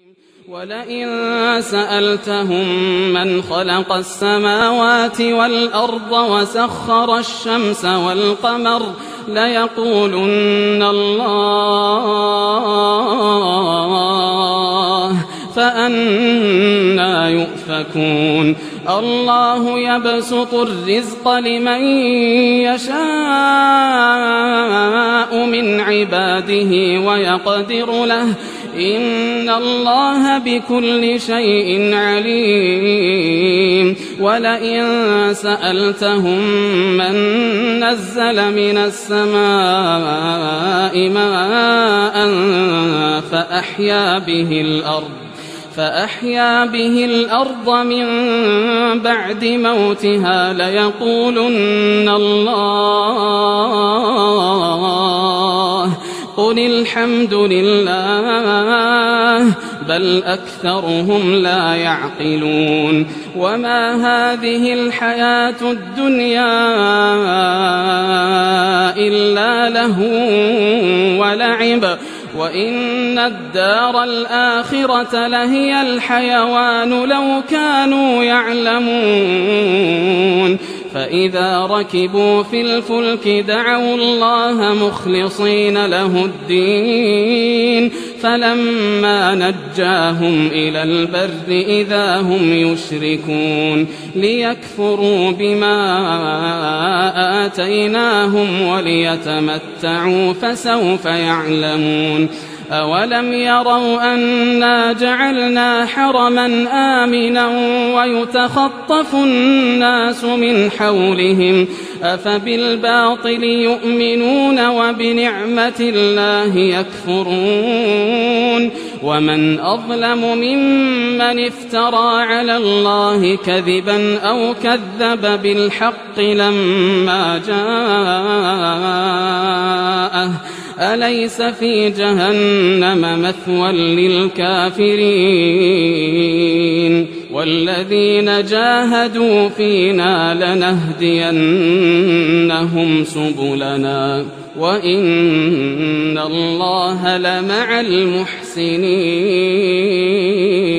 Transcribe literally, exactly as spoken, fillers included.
ولئن سألتهم من خلق السماوات والأرض وسخر الشمس والقمر ليقولن الله فأنى يؤفكون الله يبسط الرزق لمن يشاء من عباده ويقدر له إن الله بكل شيء عليم ولئن سألتهم من نزل من السماء ماء فأحيا به الأرض فأحيا به الأرض من بعد موتها ليقولن الله قل الحمد لله بل أكثرهم لا يعقلون وما هذه الحياة الدنيا إلا لهو ولعب وإن الدار الآخرة لهي الحيوان لو كانوا يعلمون فإذا ركبوا في الفلك دعوا الله مخلصين له الدين فلما نجاهم إلى البر إذا هم يشركون ليكفروا بما آتيناهم وليتمتعوا فسوف يعلمون أولم يروا أنا جعلنا حرما آمنا ويتخطف الناس من حولهم أفبالباطل يؤمنون وبنعمة الله يكفرون ومن أظلم ممن افترى على الله كذبا أو كذب بالحق لما جاءه أليس في جهنم مثوى للكافرين والذين جاهدوا فينا لنهدينهم سبلنا وإن الله لمع المحسنين.